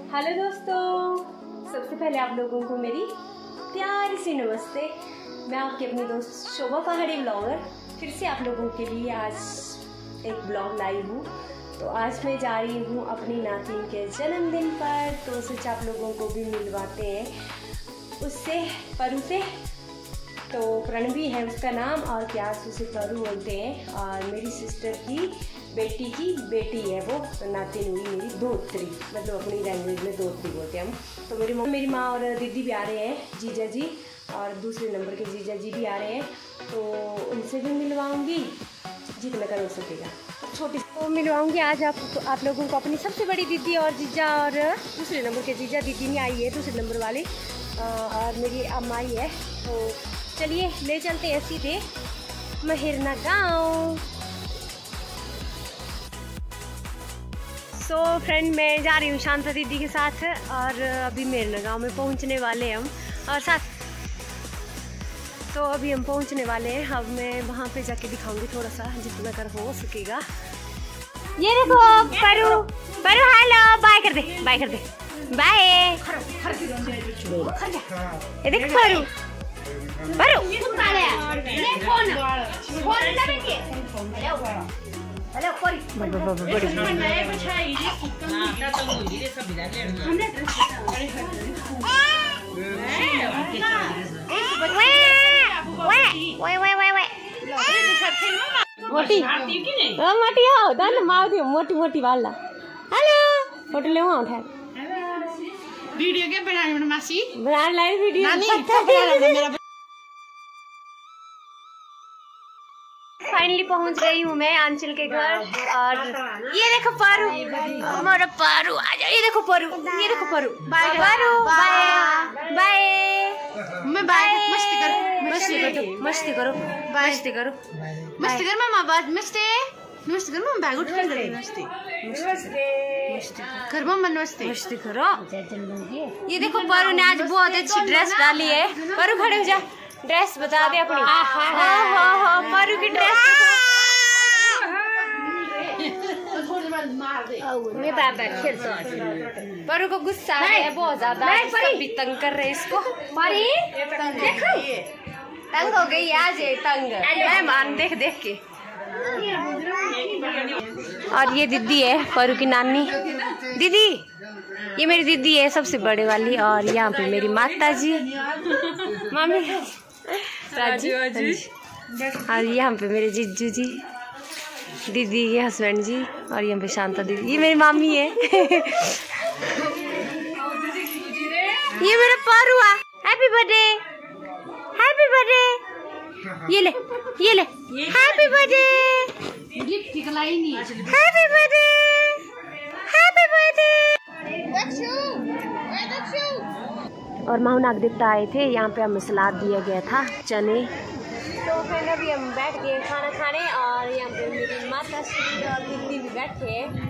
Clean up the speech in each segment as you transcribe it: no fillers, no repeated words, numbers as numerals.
Hello दोस्तों, सबसे पहले आप लोगों को मेरी प्यारी सी नमस्ते। मैं आपकी अपनी दोस्त शोभा पहाड़ी ब्लॉगर फिर से आप लोगों के लिए आज एक ब्लॉग लाई हूँ। तो आज मैं जा रही हूँ अपनी नातिन के जन्मदिन पर, तो सोचा आप लोगों को भी मिलवाते हैं उससे, परू से। तो प्रणवी है उसका नाम और प्यास उसे परू बोलते हैं। और मेरी सिस्टर की बेटी बेटी है वो, तो नातिन हुई मेरी दोत्री, मतलब अपनी लैंग्वेज में दोत्री बोलते हैं हम। तो मेरी माँ और दीदी भी आ रहे हैं, जीजा जी और दूसरे नंबर के जीजा जी भी आ रहे हैं, तो उनसे भी मिलवाऊंगी जितना कर हो सकेगा। छोटी तो मिलवाऊंगी आज आप लोगों को अपनी सबसे बड़ी दीदी और जीजा, और दूसरे नंबर के जीजा दीदी नहीं आई है, दूसरे नंबर वाली, और मेरी अम्मा आई है। तो चलिए ले चलते हैं सीधे महिरना गाँव। सो फ्रेंड, मैं जा रही हूँ शांता दीदी के साथ, और अभी महिरना गाँव में पहुँचने वाले हैं हम, और साथ तो अभी हम पहुँचने वाले हैं। अब मैं वहाँ पे जाके दिखाऊंगी थोड़ा सा जितना कर हो सकेगा। ये देखो परू, परू हेलो, बाय कर दे, बाय कर दे, बाय। ये देख परू, परू मोटी मोटी आओ दान माओ मोटी मोटी वाला। हेलो फोटो ले उठा वीडियो के बनाने मासी बना लाइन वीडियो। फाइनली पहुंच गई हूँ मैं आंचल के घर, और ये देखो पारू, हमारा पारू आ जाओ। ये देखो पारू, ये देखो Paru, bye Paru, bye bye. मैं बाय मस्ती करो, मस्ती करो, मस्ती करो, मस्ती करो, मस्ती कर मामा, बात मस्ती मस्ती कर मामा, बैग उठ कर दे मस्ती मस्ती कर मामा, नमस्ते मस्ती करो। ये देखो पारू ने आज बहुत अच्छी ड्रेस डाली है। पारू खड़े हो जा, ड्रेस बता दे अपनी। हो पारू की ड्रेस मैं पारू को गुस्सा है बहुत ज्यादा, भी तंग कर रहे इसको। देखो तंग हो गई आज, ये तंग मैं मान देख देख के। और ये दीदी है पारू की नानी दीदी, ये मेरी दीदी है सबसे बड़े वाली, और यहाँ पे मेरी माता जी मामी राजू, और यहाँ पे मेरे जीजू जी, दीदी के हस्बैंड जी, और यहाँ पे शांता दीदी, ये मेरी मामी है। ये मेरा पारू है, हैप्पी बर्थडे, हैप्पी बर्थडे। ये ले, ये ले, happy birthday, happy birthday, happy birthday. और माहू नाग देवता आए थे, यहाँ पे हमें सलाद दिया गया था, चने। तो फिर अभी हम बैठ गए खाना खाने, और यहाँ पे मेरी माता श्री और दीदी भी बैठे हैं।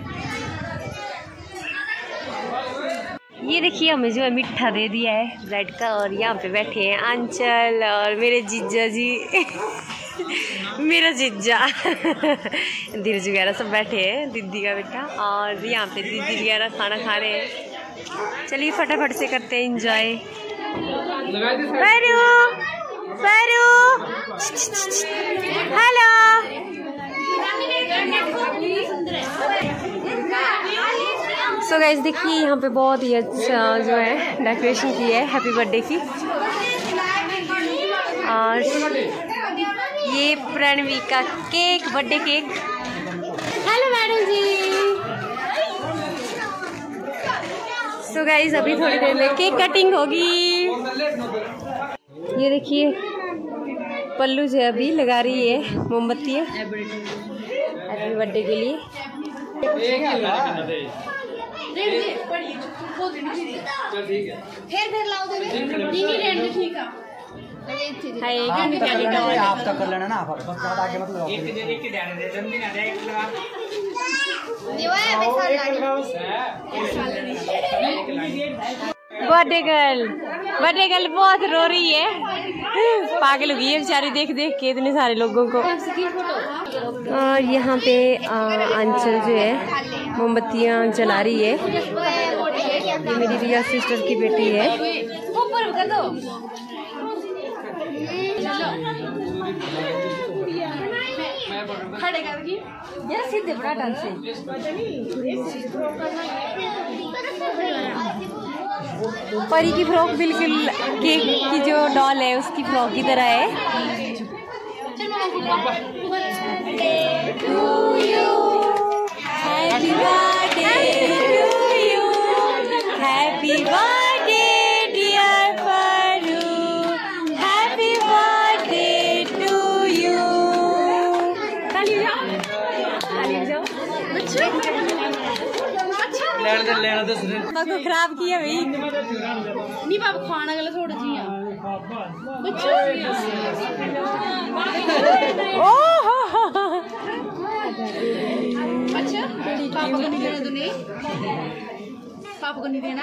ये देखिए हमें जो है मिठा दे दिया है ब्रेड का, और यहाँ पे बैठे हैं आंचल और मेरे जीजा जी मेरा जीजा धीरज वगैरह सब बैठे हैं, दीदी का बेटा, और यहाँ पे दीदी वगैरह खाना खा रहे हैं। चलिए फटाफट से करते हैं enjoy. Paru Paru hello, so guys देखिए यहाँ पे बहुत ही अच्छा जो है डेकोरेशन की है हैप्पी बर्थडे की। और ये प्रणवी का cake, birthday cake. Hello madam ji. So guys अभी थोड़ी देर में केक कटिंग होगी। ये देखिए पल्लू जो अभी लगा रही है मोमबत्ती है हैप्पी बर्थडे के लिए। आप तो कर लेना ना, आगे मतलब बर्थडे गर्ल बहुत रो रही है, पागल हो गई है बेचारी देख देख के इतने सारे लोगों को। और यहाँ पे आंचल जो है मोमबत्तियाँ जला रही है। ये मेरी रिया सिस्टर की बेटी है। ऊपर कर दो। खड़े करके यार सीधे बड़ा डांस है। परी की फ्रॉक बिल्कुल केक की जो डॉल है उसकी फ्रॉक की तरह है। Happy birthday to you, happy birthday dear Paru, happy birthday to you. ताली बजाओ। को खराब किया भाई नहीं बाबा खाना गला थोड़ा जी अच्छा पापा को नहीं देना तूने, पापा को नहीं देना।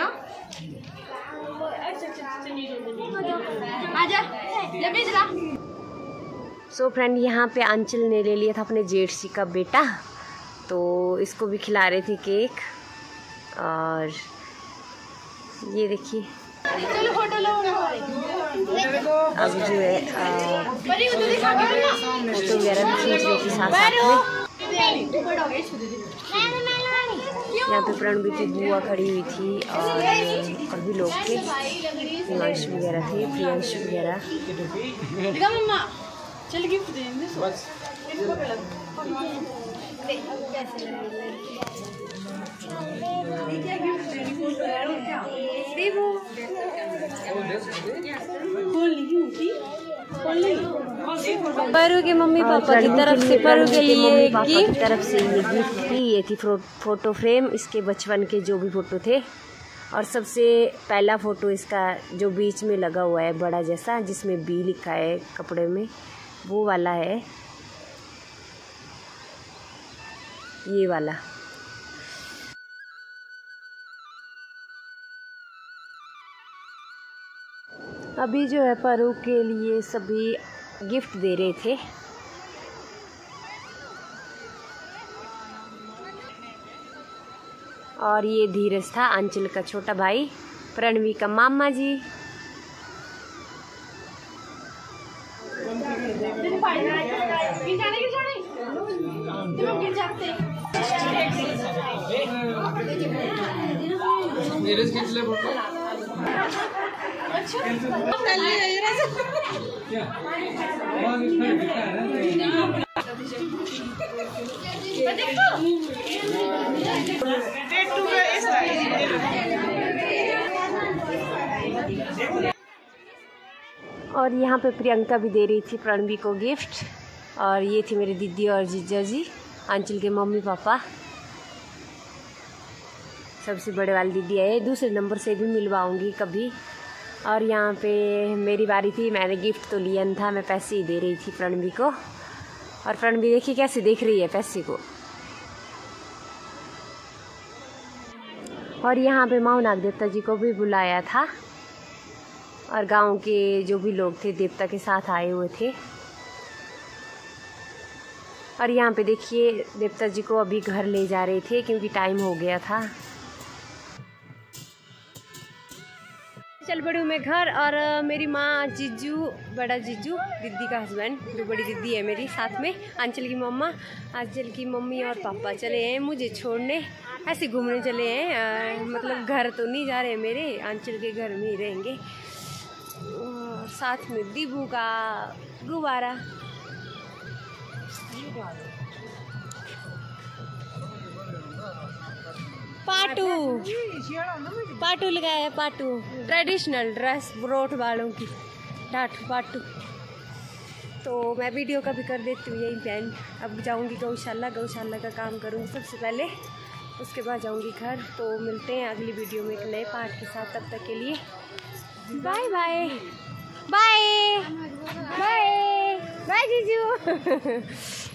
आजा ले जरा। सो फ्रेंड यहाँ पे अंचल ने ले लिया था अपने जेठ का बेटा, तो इसको भी खिला रहे थे केक। और ये देखिए चलो फोटो लो। अब जो है फोटो वगैरह भी खींच रही थी साथ साथ में। यहाँ पे प्रणवी की बुआ खड़ी हुई थी और भी लोग थे, हिमांश वगैरह थे, प्रियांश वगैरह। चल गिफ्ट देंगे परू के मम्मी पापा की तरफ से परू के लिए गिफ्ट, की तरफ से ये गिफ्ट थी। ये थी फोटो फ्रेम, इसके बचपन के जो भी फोटो थे। और सबसे पहला फोटो इसका जो बीच में लगा हुआ है बड़ा जैसा, जिसमें बी लिखा है कपड़े में, वो वाला है, ये वाला। अभी जो है परू के लिए सभी गिफ्ट दे रहे थे। और ये धीरज था अंचल का छोटा भाई, प्रणवी का मामा जी। और यहाँ पे प्रियंका भी दे रही थी प्रणवी को गिफ्ट। और ये थी मेरी दीदी और जीजा जी, अंचल के मम्मी पापा। सबसे बड़े वाली दीदी है, दूसरे नंबर से भी मिलवाऊंगी कभी। और यहाँ पे मेरी बारी थी, मैंने गिफ्ट तो लिया था, मैं पैसे ही दे रही थी प्रणवी को। और प्रणवी देखिए कैसे देख रही है पैसे को। और यहाँ पे माँ नाग देवता जी को भी बुलाया था, और गांव के जो भी लोग थे देवता के साथ आए हुए थे। और यहाँ पे देखिए देवता जी को अभी घर ले जा रहे थे क्योंकि टाइम हो गया था। चल पड़ी हूँ मैं घर, और मेरी माँ, जीजू, बड़ा जीजू, दीदी का हस्बैंड, जो बड़ी दीदी है मेरी, साथ में अंचल की मम्मा, अंचल की मम्मी और पापा चले हैं मुझे छोड़ने। ऐसे घूमने चले हैं, मतलब घर तो नहीं जा रहे मेरे, अंचल के घर में ही रहेंगे। और साथ में दीबू का गुब्बारा। पाटू पाटू लगाया है, पाटू ट्रेडिशनल ड्रेस ब्रोट वालों की, डाट पाटू। तो मैं वीडियो का भी कर देती हूँ यही प्लान। अब जाऊँगी गौशाला का काम करूँगी सबसे पहले, उसके बाद जाऊँगी घर। तो मिलते हैं अगली वीडियो में एक नए पार्ट के साथ, तब तक के लिए bye bye bye bye bye जीजू।